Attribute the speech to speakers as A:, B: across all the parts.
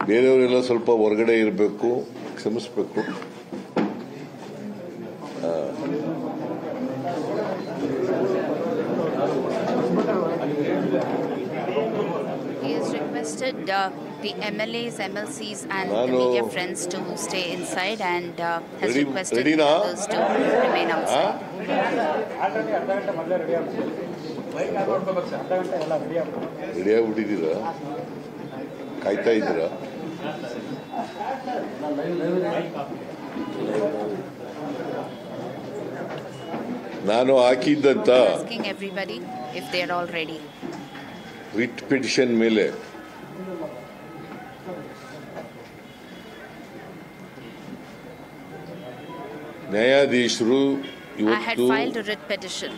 A: ಬೇರೆಯವರೆಲ್ಲ ಸ್ವಲ್ಪ ಹೊರಗಡೆ ಇರಬೇಕು, ಕ್ಷಮಿಸಬೇಕು.
B: He has requested the MLAs, MLCs and the media friends to stay inside and has requested the others to remain outside.
A: Ready ಆಗ್ಬಿಟ್ಟಿದ್ದೀರಾ? ಕಾಯ್ತಾ ಇದ್ದೀರಾ? ನಾನು ಹಾಕಿದ್ದಂತ
B: Asking everybody if they are all ready.
A: Writ petition ಮೇಲೆ ನ್ಯಾಯಾಧೀಶರು
B: I had
A: ಇವತ್ತು
B: filed a writ petition.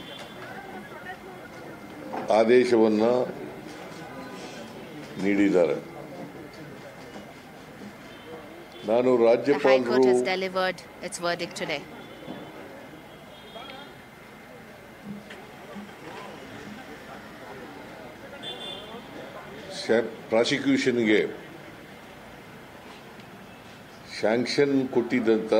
A: ಆದೇಶವನ್ನ ನೀಡಿದ್ದಾರೆ. ನಾನು
B: The High
A: ರಾಜ್ಯಪಾಲರು
B: Court has delivered its verdict today.
A: ಪ್ರಾಸಿಕ್ಯೂಷನ್ಗೆ ಸ್ಯಾಂಕ್ಷನ್ ಕೊಟ್ಟಿದ್ದಂತ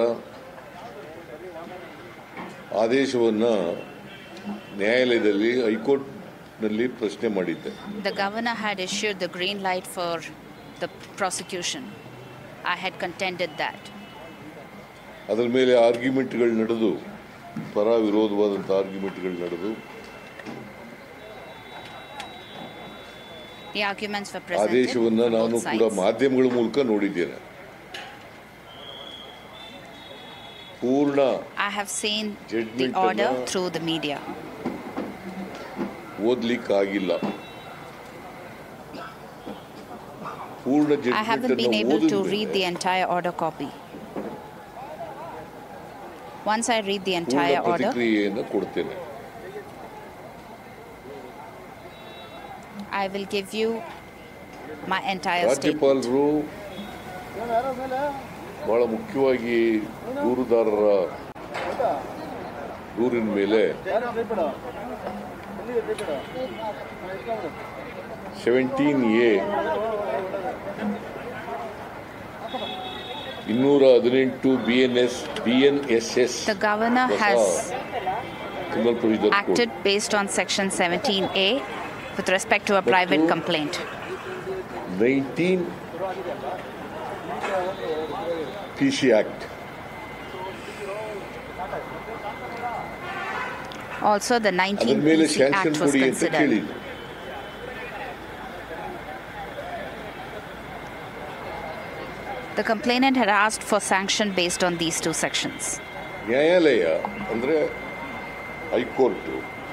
A: ಆದೇಶವನ್ನ ನ್ಯಾಯಾಲಯದಲ್ಲಿ ಹೈಕೋರ್ಟ್ನಲ್ಲಿ ಪ್ರಶ್ನೆ ಮಾಡಿದ್ದೆ.
B: The governor had issued the green light for the prosecution. I had contended that.
A: ಅದರ ಮೇಲೆ ಆರ್ಗ್ಯುಮೆಂಟ್ಗಳು ನಡೆದು, ಪರ ವಿರೋಧವಾದಂಥ ಆರ್ಗ್ಯುಮೆಂಟ್ಗಳು ನಡೆದು,
B: The arguments were presented
A: ಆದೇಶವನ್ನ
B: from
A: ನಾನು
B: both
A: ಕೂಡ
B: sides.
A: ಮಾಧ್ಯಮಗಳ ಮೂಲಕ ನೋಡಿದ್ದೇನೆ. ಪೂರ್ಣ
B: I have seen the
A: Judgment
B: order
A: ಅನ್ನ
B: through the media.
A: ಓದ್ಲಿಕ್ಕೆ ಆಗಿಲ್ಲ. ಪೂರ್ಣ
B: I haven't been
A: judgment
B: able to read the entire order copy. Once I read the
A: ಪೂರ್ಣ
B: entire order,
A: ಪ್ರತಿಕ್ರಿಯೆಯನ್ನು ಕೊಡ್ತೇನೆ.
B: I will give you my entire statement.
A: ರಾಜ್ಯಪಾಲರು ಬಹಳ ಮುಖ್ಯವಾಗಿ ದೂರುದಾರರ ದೂರಿನ ಮೇಲೆ 17A 218 BNSS
B: The governor has
A: criminal procedure code.
B: acted based on section 17A with respect to a private complaint.
A: 19 PC Act.
B: Also, the
A: ಅದರ
B: 19th
A: ಮೇಲೆ
B: PC
A: sanction
B: Act was
A: ಕೊಡಿ ಅಂತ
B: considered.
A: ಕೇಳಿದ್ರು.
B: The complainant had asked for sanction based on these two sections.
A: ನ್ಯಾಯಾಲಯ ಅಂದ್ರೆ high court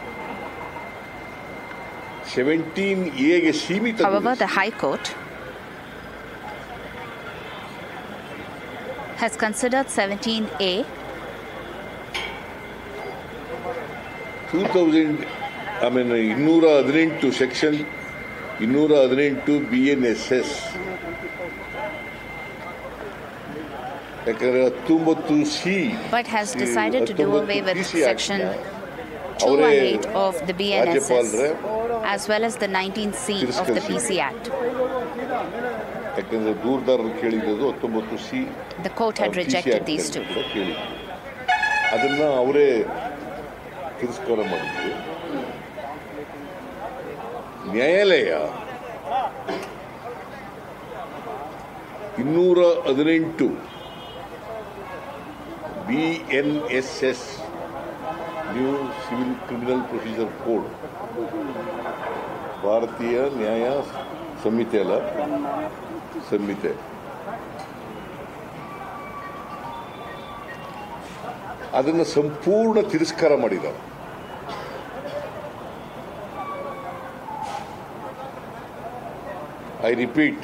A: 17A ಸೀಮಿತ.
B: However, the High Court has considered 17A
A: 218 section 218 BNSS ಯಾಕಂದ್ರೆ 19C
B: but has decided to do away with
A: PC Act
B: section
A: ಅವರೇ
B: 218 of the BNSS
A: ರಾಜ್ಯಪಾಲರೇ
B: as well as the 19C of the PC Act.
A: ಯಾಕಂದ್ರೆ ದೂರದಾರರು ಕೇಳಿದ್ದು 19C.
B: The court had rejected these two.
A: ಅದನ್ನ ಅವರೇ ತಿರಸ್ಕಾರ ಮಾಡಿದ್ರು. ನ್ಯಾಯಾಲಯ 218 BNSS new civil criminal procedure code Bharatiya Nyaya ಸಂಹಿತೆ ಅದನ್ನು ಸಂಪೂರ್ಣ ತಿರಸ್ಕಾರ ಮಾಡಿದ್ದಾರೆ. I repeat,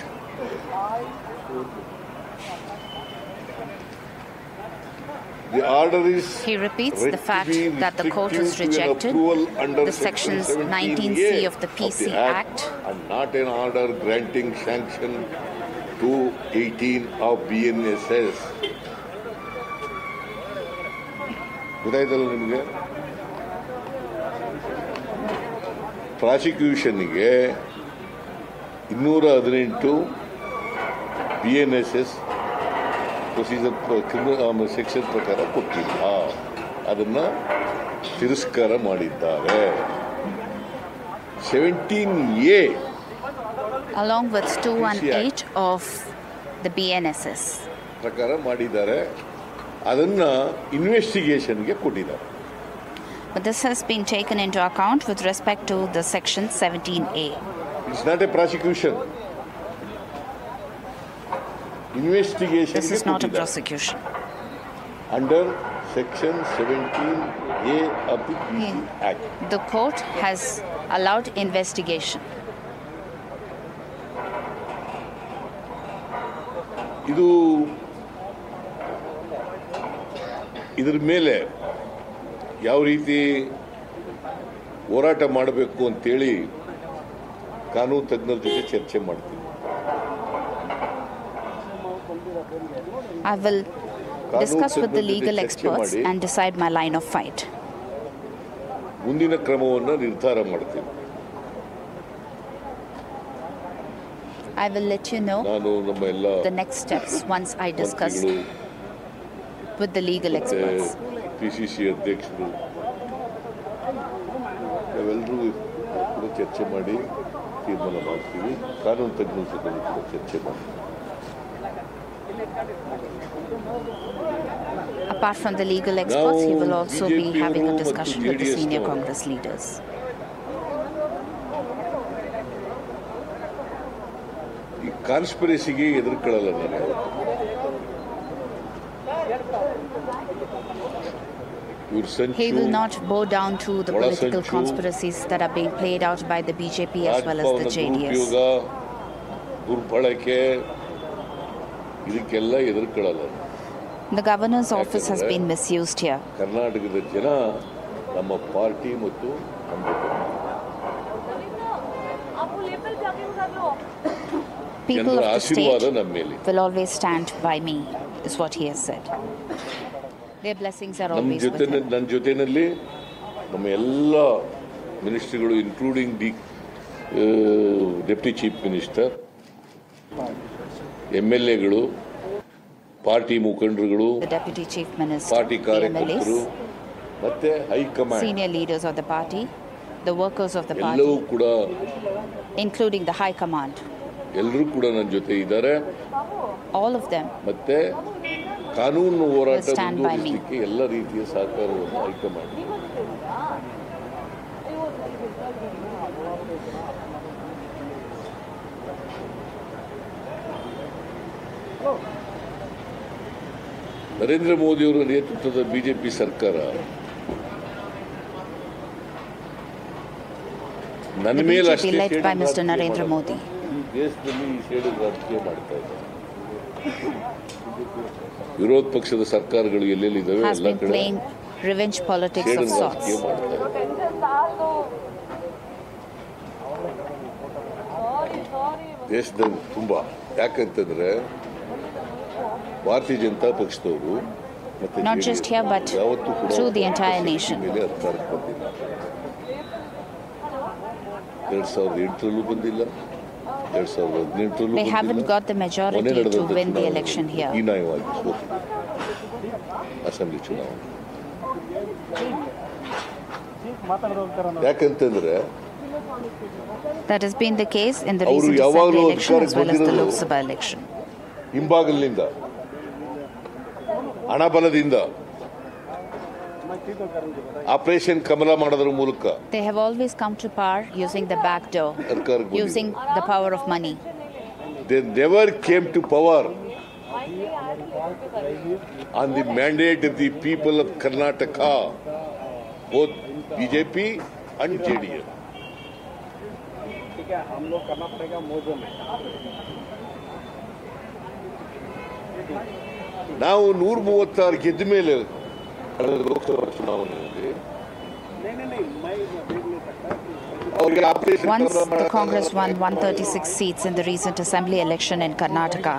A: the order is
B: He repeats the fact that the court has
A: restrictive to an
B: rejected
A: approval under
B: the sections
A: section
B: 19C of the PC Act
A: and not an order granting sanction to 18 of BNSS. ಗೊತ್ತಾಯ್ತಲ್ಲ ನಿಮಗೆ? ಪ್ರಾಸಿಕ್ಯೂಷನ್ಗೆ 218 BNSS procedure section ಪ್ರಕಾರ ಕೊಟ್ಟಿಲ್ಲ, ಅದನ್ನು ತಿರಸ್ಕಾರ ಮಾಡಿದ್ದಾರೆ. 17A
B: along with 218 of the BNSS
A: ಪ್ರಕಾರ ಮಾಡಿದ್ದಾರೆ, ಅದನ್ನು ಇನ್ವೆಸ್ಟಿಗೇಷನ್ಗೆ ಕೊಟ್ಟಿದ್ದಾರೆ.
B: But this has been taken into account with respect to the section 17A.
A: It's not a prosecution. Investigation.
B: This is not a prosecution.
A: Under section 17A of the PC Act.
B: The court has allowed investigation.
A: ಇದರ ಮೇಲೆ ಯಾವ ರೀತಿ ಹೋರಾಟ ಮಾಡಬೇಕು ಅಂತೇಳಿ ಕಾನೂನು ತಜ್ಞರ ಜೊತೆ ಚರ್ಚೆ ಮಾಡ್ತೀನಿ.
B: I will discuss with the legal experts and decide my line of fight.
A: ಮುಂದಿನ ಕ್ರಮವನ್ನು ನಿರ್ಧಾರ ಮಾಡ್ತೀನಿ.
B: I will let you know the next steps once I discuss with the legal experts.
A: PCC ಅಧ್ಯಕ್ಷರು ನಾವೆಲ್ಲರೂ ಕೂಡ ಚರ್ಚೆ ಮಾಡಿ ತೀರ್ಮಾನ ಮಾಡ್ತೀವಿ. ಕಾನೂನು ತಜ್ಞರ ಜೊತೆ ಕೂಡ ಚರ್ಚೆ ಮಾಡ್ತೀವಿ.
B: Apart from the legal experts, he will also be having a discussion with the senior Congress leaders.
A: ಈ ಕಾನ್ಸ್ಪಿರಸಿಗೆ ಎದುರುಕೊಳ್ಳಲ್ಲ ನಾನು.
B: He will not bow down to the political conspiracies that are being played out by the BJP as well as the JDS.
A: ದುರ್ಬಳಕೆ ಇದಕ್ಕೆಲ್ಲ ಎದುರುಕೊಳ್ಳಲ್ಲ.
B: The governor's office has been misused here.
A: ಕರ್ನಾಟಕದ ಜನ ನಮ್ಮ party ಮತ್ತು
B: People of the state will always stand by me, is what he has said. Their blessings are always with him.
A: ನನ್ನ ಜೊತೆಯಲ್ಲಿ ನಮ್ಮ ಎಲ್ಲ ಮಿನಿಸ್ಟ್ರಿಗಳು including the deputy chief minister, MLAಗಳು, ಪಾರ್ಟಿ ಮುಖಂಡರುಗಳು, ಪಾರ್ಟಿ ಕಾರ್ಯಕರ್ತರು ಮತ್ತೆ high command,
B: senior leaders of the party, the workers of the party,
A: ಎಲ್ಲವೂ ಕೂಡ
B: including the high command,
A: ಎಲ್ಲರೂ ಕೂಡ ನನ್ನ ಜೊತೆ ಇದ್ದಾರೆ.
B: all of them
A: ಮತ್ತೆ ಕಾನೂನು ಹೋರಾಟ ಮುಂದುವರಿಸಲಿಕ್ಕೆ ಎಲ್ಲ ರೀತಿಯ ಸಹಕಾರವನ್ನು ಹೈಕಮಾಂಡ್. ನರೇಂದ್ರ ಮೋದಿಯವರ ನೇತೃತ್ವದ ಬಿಜೆಪಿ ಸರ್ಕಾರ ನನ್ನ ಮೇಲೆ ಅಷ್ಟೇ ದೇಶದಲ್ಲಿ ಸೇಡು ರಾಜಕೀಯ ಮಾಡ್ತಾ ಇದ್ದಾರೆ. ವಿರೋಧ ಪಕ್ಷದ ಸರ್ಕಾರಗಳು ಎಲ್ಲೆಲ್ಲಿದ್ದಾವೆ ಎಲ್ಲ ಕಡೆ ಸೇಡು ರಾಜಕೀಯ ಮಾಡ್ತಾ ಇದ್ದಾರೆ. ದೇಶದಲ್ಲಿ ತುಂಬಾ, ಯಾಕಂತಂದ್ರೆ ಭಾರತೀಯ ಜನತಾ ಪಕ್ಷದವರು ಮತ್ತೆ ಯಾವತ್ತೂ ಕೂಡ ಮೇಲೆ ಅಧಿಕಾರಕ್ಕೆ ಬಂದಿಲ್ಲ. 2008ರಲ್ಲೂ ಬಂದಿಲ್ಲ, 2018ರಲ್ಲೂ
B: they haven't got the majority to win the election here.
A: ಹೀನಾಯವಾಗಿ ಸೋತು ಅಸೆಂಬ್ಲಿ ಚುನಾವಣೆ. ಯಾಕಂತಂದ್ರೆ
B: that has been the case in the recent assembly election as well as the Lok Sabha election.
A: ಹಿಂಬಾಗಲಿನಿಂದ, ಹಣಬಲದಿಂದ, ಆಪರೇಷನ್ ಕಮಲ ಮಾಡೋದ್ರ ಮೂಲಕ
B: they have always come to power using the back door, using the power of money.
A: They never came to power on the mandate of the people of Karnataka, both BJP and JDS. ನಾವು 136 ಗೆದ್ದ ಮೇಲೆ ಲೋಕಸಭಾ ಚುನಾವಣೆಯಲ್ಲಿ
B: once the Congress won 136 seats in the recent assembly election in Karnataka,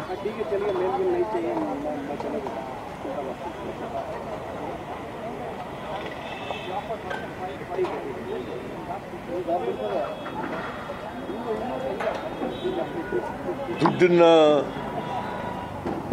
A: ದುಡ್ಡನ್ನ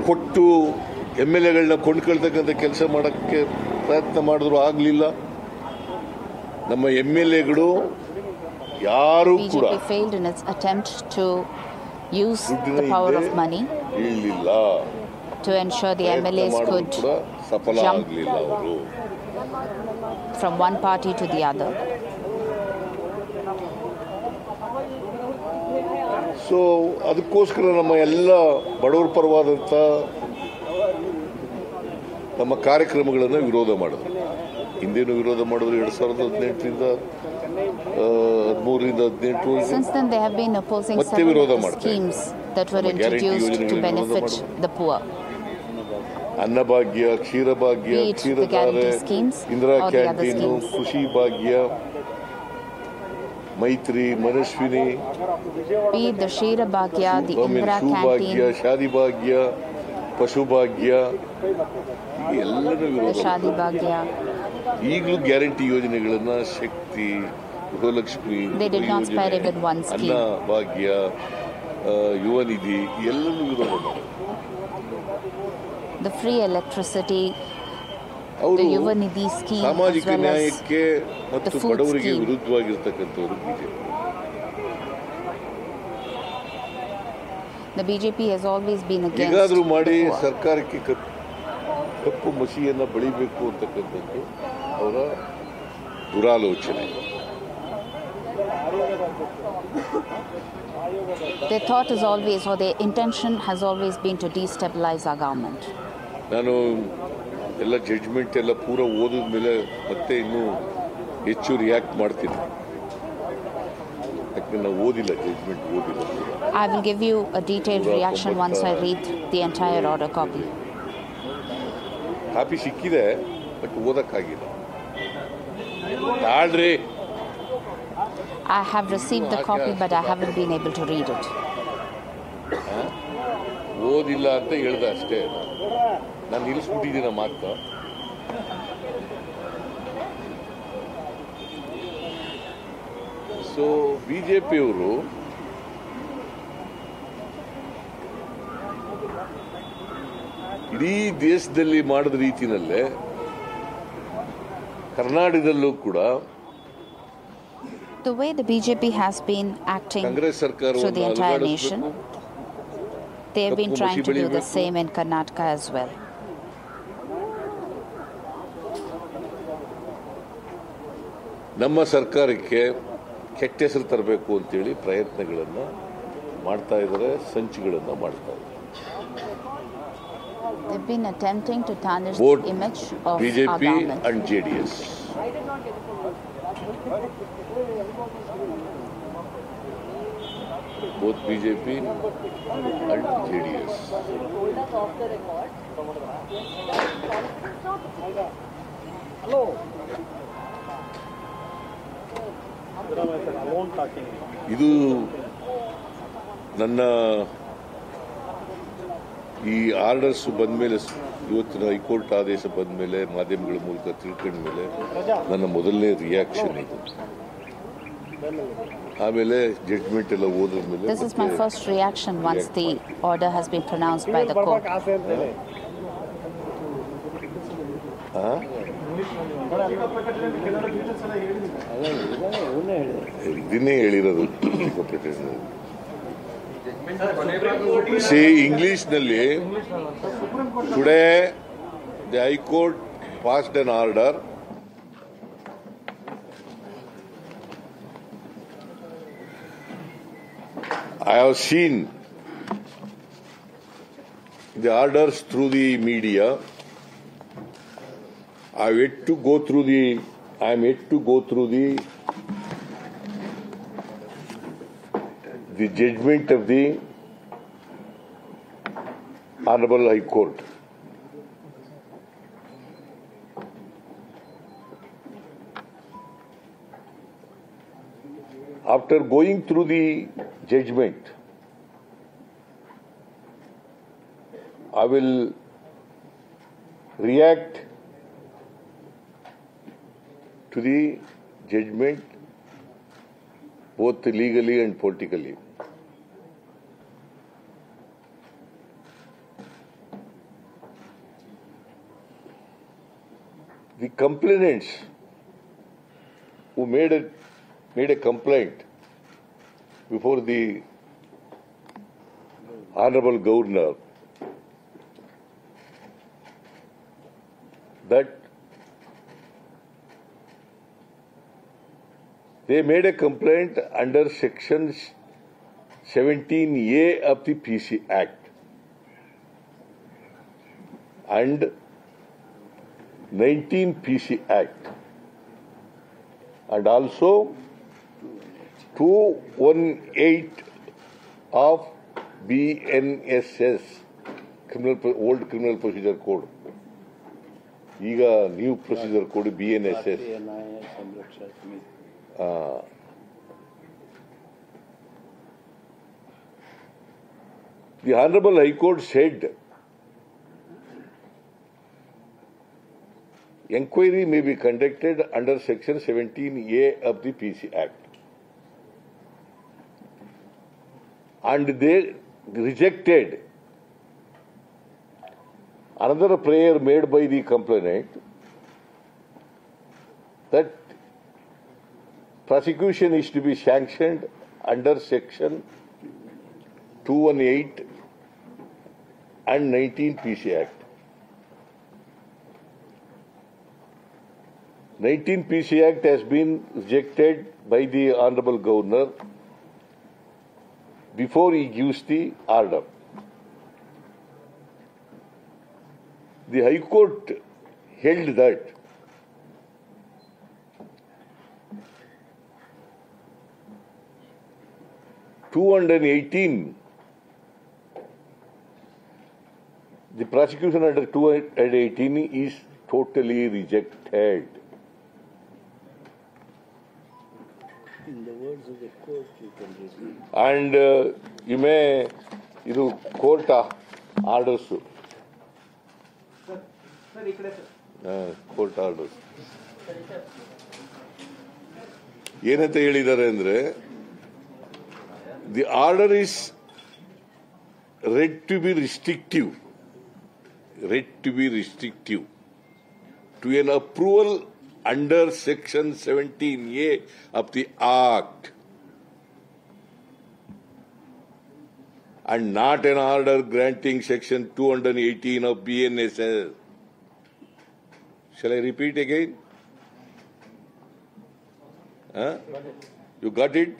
A: ಕೊಟ್ಟು MLAಗಳನ್ನ ಕೊಂಡ್ಕೊಳ್ತಕ್ಕಂಥ ಕೆಲಸ ಮಾಡೋಕ್ಕೆ ಪ್ರಯತ್ನ ಮಾಡಿದ್ರು ಆಗಲಿಲ್ಲ. ನಮ್ಮ MLAಗಳು ಯಾರು ಕೂಡ
B: BJP failed in its attempt to use the power of money
A: ಇರಲಿಲ್ಲ.
B: to ensure the MLAs could
A: ಸಫಲ
B: jump
A: ಆಗಲಿಲ್ಲ ಅವರು.
B: from one party to the other.
A: So ಅದಕ್ಕೋಸ್ಕರ ನಮ್ಮ ಎಲ್ಲ ಬಡವರ ಪರವಾದಂಥ ನಮ್ಮ ಕಾರ್ಯಕ್ರಮಗಳನ್ನು ವಿರೋಧ ಮಾಡಿದ್ರು. ಹಿಂದೇನು ವಿರೋಧ ಮಾಡಿದ್ರು 2018ರಿಂದ 13ರಿಂದ 18
B: Since then, they have been opposing
A: ಮತ್ತೆ
B: several
A: ವಿರೋಧ
B: of the
A: ಮಾಡ್ತಾ
B: schemes that were
A: ನಮ್ಮ ಗ್ಯಾರಂಟಿ
B: introduced to
A: ಯೋಜನೆಗಳನ್ನ
B: benefit
A: ವಿರೋಧ
B: the poor.
A: Annabhagya, Ksheerabhagya,
B: Be it the
A: Ksheeradhare,
B: guarantee schemes
A: Indira
B: or the other
A: canteen,
B: schemes.
A: Krishi ಭಾಗ್ಯ, ಮೈತ್ರಿ, Manaswini,
B: Be it the Shira Bhagya, the Indira
A: Bhagya,
B: Canteen,
A: ಶಾದಿ ಭಾಗ್ಯ, ಪಶುಭಾಗ್ಯ, ಎಲ್ಲರೂ
B: the
A: ವಿರೋಧ.
B: Shadi Bhagya.
A: ಈಗಲೂ guarantee ಯೋಜನೆಗಳನ್ನ ಶಕ್ತಿ, Gruhalakshmi,
B: They did not spare even one
A: ಅನ್ನ
B: scheme.
A: ಭಾಗ್ಯ, ಯುವ ನಿಧಿ ಎಲ್ಲರೂ ವಿರೋಧ ಮಾಡಿದ್ರು.
B: The free electricity,
A: ಅವರು
B: the Yuva Nidhi scheme, as
A: ಸಾಮಾಜಿಕ
B: well as
A: ನ್ಯಾಯಕ್ಕೆ ಮತ್ತು
B: the food
A: ಬಡವರಿಗೆ
B: scheme.
A: ವಿರುದ್ಧವಾಗಿರ್ತಕ್ಕಂಥವ್ರು BJP.
B: The BJP has always been against
A: ಹೇಗಾದರೂ
B: the
A: ಮಾಡಿ
B: poor.
A: ಸರ್ಕಾರಕ್ಕೆ ಕಪ್ಪು ಮಸಿಯನ್ನು ಬಳಿಬೇಕು ಅಂತಕ್ಕಂಥದ್ದು ಅವರ ದುರಾಲೋಚನೆ.
B: Their thought is always, or their intention has always been to destabilize our government.
A: ನಾನು ಎಲ್ಲ ಜಡ್ಜ್ಮೆಂಟ್ ಎಲ್ಲ ಪೂರ ಓದಿದ ಮೇಲೆ ಮತ್ತೆ ಇನ್ನೂ ಹೆಚ್ಚು ರಿಯಾಕ್ಟ್ ಮಾಡ್ತೀನಿ. ಯಾಕಂದ್ರೆ ನಾವು ಓದಿಲ್ಲ, ಜಡ್ಜ್ಮೆಂಟ್ ಓದಿಲ್ಲ.
B: I will give you a detailed reaction once I read the entire order copy.
A: Copy ಸಿಕ್ಕಿದೆ, ಬಟ್ ಓದಕ್ಕಾಗಿಲ್ಲ. ತಾಳ್ರಿ,
B: I have received the copy, but I haven't been able to read it.
A: ಓದಿಲ್ಲ ಅಂತ ಹೇಳ್ದೆ ಅಷ್ಟೇ. ನಾನು ನಿಲ್ಲಿಸ್ಬಿಟ್ಟಿದ್ದೀನ ಮಾತು. ಸೊ ಬಿಜೆಪಿಯವರು ಇಡೀ ದೇಶದಲ್ಲಿ ಮಾಡಿದ ರೀತಿನಲ್ಲೇ ಕರ್ನಾಟಕದಲ್ಲೂ ಕೂಡ
B: The way the BJP has been acting
A: Congress ಸರ್ಕಾರ
B: through the entire nation, they have been trying to do the same in Karnataka as well.
A: ನಮ್ಮ ಸರ್ಕಾರಕ್ಕೆ ಕೆಟ್ಟ ಹೆಸರು ತರಬೇಕು ಅಂತೇಳಿ ಪ್ರಯತ್ನಗಳನ್ನು ಮಾಡ್ತಾ ಇದ್ದಾರೆ, ಸಂಚುಗಳನ್ನು ಮಾಡ್ತಾ ಇದ್ದಾರೆ.
B: They've been attempting to tarnish
A: Both
B: the image of our
A: BJP
B: government.
A: and JDS. Both BJP and JDS. ಇದು ನನ್ನ ಈ ಆರ್ಡರ್ಸ್ ಬಂದ ಮೇಲೆ, ಇವತ್ತಿನ ಹೈಕೋರ್ಟ್ ಆದೇಶ ಬಂದ ಮೇಲೆ, ಮಾಧ್ಯಮಗಳ ಮೂಲಕ ತಿಳ್ಕೊಂಡ ಮೇಲೆ ನನ್ನ ಮೊದಲನೇ ರಿಯಾಕ್ಷನ್ ಇದು. ಆಮೇಲೆ ಜಡ್ಜ್ಮೆಂಟ್ ಎಲ್ಲ ಓದಿದ ಮೇಲೆ
B: This is my first reaction once the order has been pronounced by the court.
A: ಇದನ್ನೇ ಹೇಳಿರೋದು. ಸಿ ಇಂಗ್ಲಿಷ್ನಲ್ಲಿ today the high court passed an order I have seen the orders through the media. I am yet to go through the judgment of the Honorable High Court. After going through the judgment, I will react to the judgment both legally and politically. the complainants who made a complaint before the Honorable Governor that they made a complaint under Section 17A of the PC Act and 19 PC Act and also 218 of BNSS, old Criminal Procedure Code. ಈಗ new procedure code BNSS. The Honorable High Court said inquiry may be conducted under Section 17A of the PC Act. And they rejected another prayer made by the complainant that prosecution is to be sanctioned under Section 218 and 19 PC Act. 19 PC Act has been rejected by the Honorable Governor before he gives the order. The High Court held that the prosecution under 218 is totally rejected.
C: In the words of the court, you can read.
A: And you may, court orders. Court orders ಏನಂತ ಹೇಳಿದ್ದಾರೆ ಅಂದ್ರೆ the order is read to be restrictive to an approval under Section 17A of the Act and not an order granting Section 218 of BNSS. Shall I repeat again? You got it?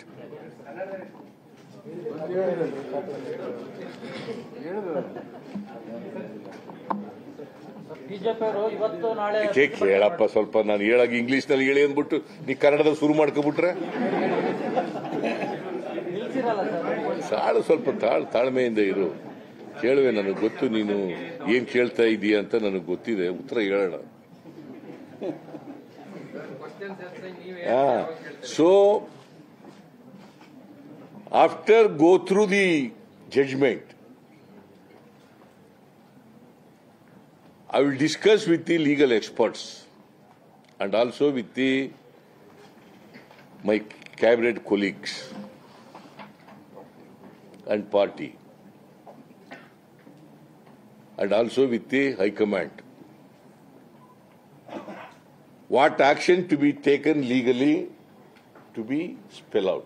A: ಕೇಳಪ್ಪ ಸ್ವಲ್ಪ ನಾನು ಹೇಳಾಗ English ನಲ್ಲಿ ಹೇಳಿ ಅಂದ್ಬಿಟ್ಟು ನೀ ಕನ್ನಡದಲ್ಲಿ ಶುರು ಮಾಡ್ಕೊಬಿಟ್ರೆ ಸಾಳು ಸ್ವಲ್ಪ ತಾಳ್ಮೆಯಿಂದ ಇರು. ಕೇಳುವೆ, ನನಗೆ ಗೊತ್ತು ನೀನು ಏನ್ ಕೇಳ್ತಾ ಇದೀಯ ಅಂತ ನನಗೆ ಗೊತ್ತಿದೆ, ಉತ್ತರ ಹೇಳೋಣ. So after go through the judgment, I will discuss with the legal experts and also with my cabinet colleagues and party and also with the High Command. What action to be taken legally to be spelled out.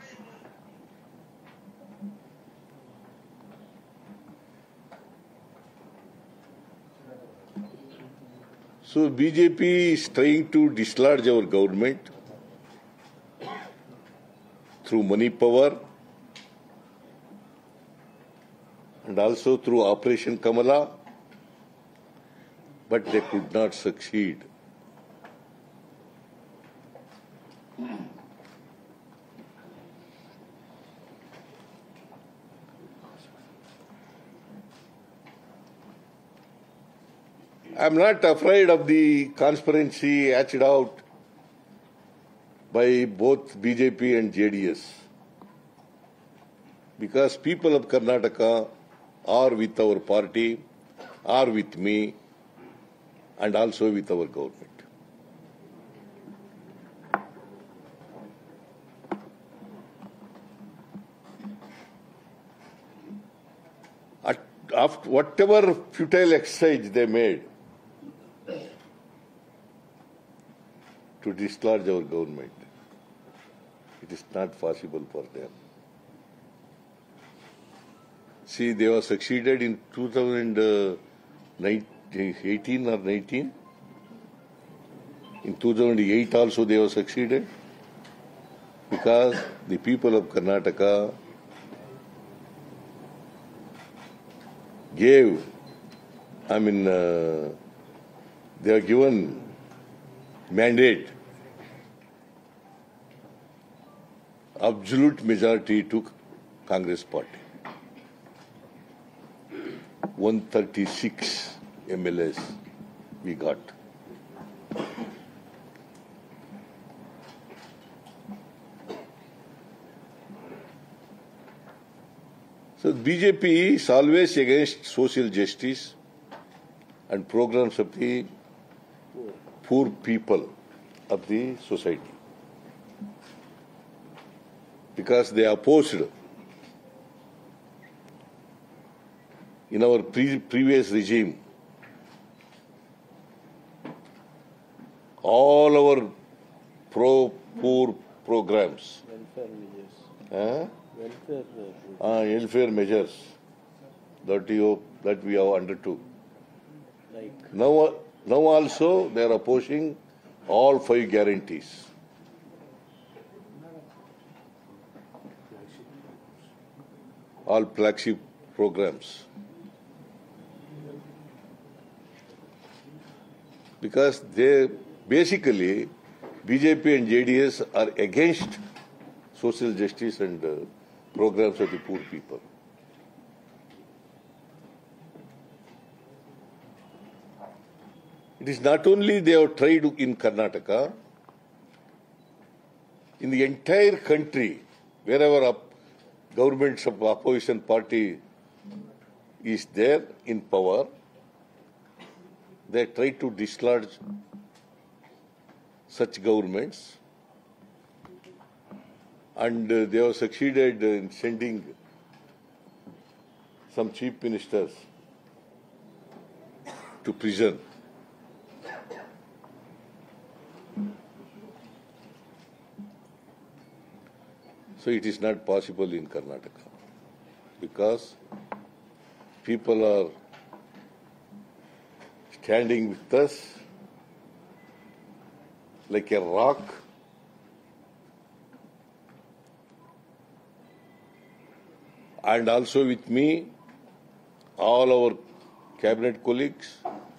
A: So BJP is trying to dislodge our government through money power and also through Operation Kamala, but they could not succeed. I am not afraid of the conspiracy hatched out by both BJP and JDS, because people of Karnataka are with our party, are with me, and also with our government. After whatever futile exercise they made, to dislodge our government. It is not possible for them. See, they were succeeded in 2018 or 19. In 2008 also they were succeeded because the people of Karnataka gave, they are given mandate, absolute majority to Congress party. 136 MLAs we got. So BJP is always against social justice and programs of the poor people of the society, because they opposed in our previous regime all our pro-poor programs, welfare measures that we have undertook.
C: Like
A: Now also they are opposing all 5 guarantees. All flagship programs. Because they basically, BJP and JDS are against social justice and programs of the poor people. It is not only they have tried in Karnataka, in the entire country, wherever governments of opposition party is there in power, they try to dislodge such governments, and they have succeeded in sending some chief ministers to prison. So it is not possible in Karnataka because people are standing with us like a rock, and also with me, all our cabinet colleagues,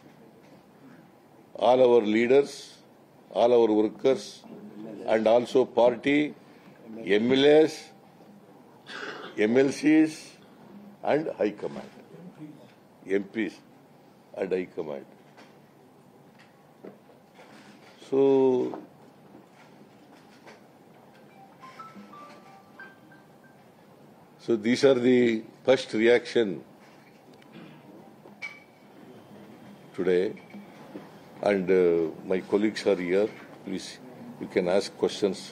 A: all our leaders, all our workers, and also party, MLAs, MLCs, and High Command, MPs and High Command. So these are the first reaction today, and my colleagues are here. Please, you can ask questions.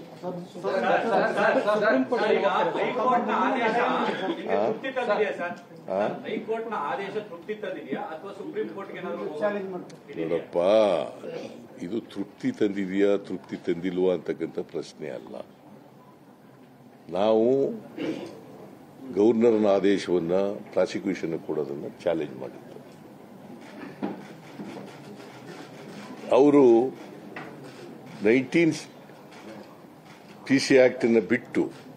A: ನೋಡಪ್ಪ, ಇದು ತೃಪ್ತಿ ತಂದಿದೆಯಾ ತೃಪ್ತಿ ತಂದಿಲ್ವಾ ಅಂತಕ್ಕಂಥ ಪ್ರಶ್ನೆ ಅಲ್ಲ. ನಾವು ಗವರ್ನರ್ನ ಆದೇಶವನ್ನ prosecution ಕೊಡೋದನ್ನ challenge ಮಾಡಿದ್ದು. ಅವರು 19 PC ಆಕ್ಟ್ ಅನ್ನು ಬಿಟ್ಟು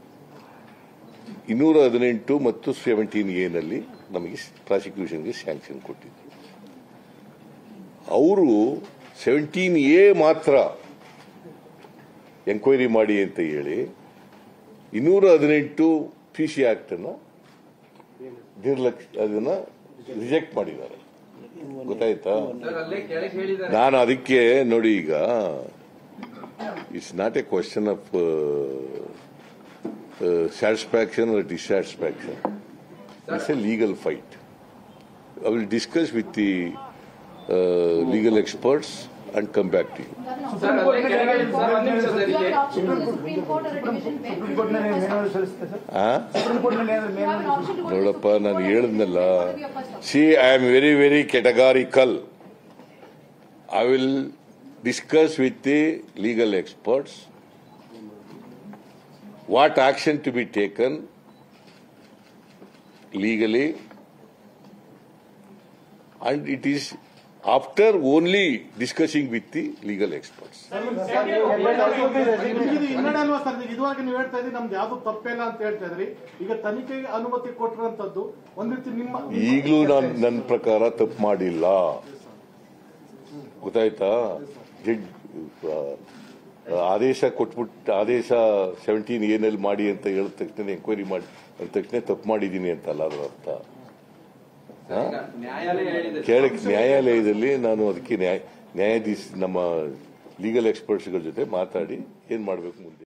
A: 218 ಮತ್ತು 17A ನಲ್ಲಿ ನಮಗೆ ಪ್ರಾಸಿಕ್ಯೂಷನ್ಗೆ ಸ್ಯಾಂಕ್ಷನ್ ಕೊಟ್ಟಿದ್ರು. ಅವರು 17A ಮಾತ್ರ ಎಂಕ್ವೈರಿ ಮಾಡಿ ಅಂತ ಹೇಳಿ 218 PC ಆಕ್ಟ್ ಅನ್ನ ಅದನ್ನ ರಿಜೆಕ್ಟ್ ಮಾಡಿದ್ದಾರೆ. ಗೊತ್ತಾಯ್ತಾ? ನಾನು ಅದಕ್ಕೆ ನೋಡಿ, ಈಗ it's not a question of satisfaction or dissatisfaction. It's a legal fight. I will discuss with the legal experts and come back to you. ನೋಡಪ್ಪ, ನಾನು ಹೇಳಿದ್ನಲ್ಲ, see, I am very, very categorical. I will discuss with the legal experts what action to be taken legally, and it is after only discussing with the legal experts.
D: ಹಿನ್ನಡೆ ಅಲ್ವಾ sir? ಇದುವರೆಗೆ ನೀವು ಹೇಳ್ತಾ ಇದ್ರಿ ನಮ್ದು ಯಾವ್ದು ತಪ್ಪಿಲ್ಲ ಅಂತ ಹೇಳ್ತಾ ಇದ್ರಿ. ಈಗ ತನಿಖೆಗೆ ಅನುಮತಿ ಕೊಟ್ಟಿರುವಂತದ್ದು ಒಂದ್ ರೀತಿ ನಿಮ್ಮ
A: ಈಗಲೂ ನಾನು ನನ್ನ ಪ್ರಕಾರ ತಪ್ಪು ಮಾಡಿಲ್ಲ, ಗೊತ್ತಾಯ್ತಾ? ಆದೇಶ ಕೊಟ್ಬಿಟ್ಟು ಆದೇಶ 17 ಏನಲ್ಲಿ ಮಾಡಿ ಅಂತ ಹೇಳಿದ ತಕ್ಷಣ ಎಂಕ್ವೈರಿ ಮಾಡಿ ಅಂದ ತಕ್ಷಣ ತಪ್ಪು ಮಾಡಿದ್ದೀನಿ ಅಂತಲ್ಲ ಅದರ ಅರ್ಥ. ನ್ಯಾಯಾಲಯದಲ್ಲಿ ನಾನು ಅದಕ್ಕೆ ನ್ಯಾಯಾಧೀಶ ನಮ್ಮ ಲೀಗಲ್ ಎಕ್ಸ್ಪರ್ಟ್ಸ್ಗಳ ಜೊತೆ ಮಾತಾಡಿ ಏನ್ ಮಾಡಬೇಕು ಮುಂದೆ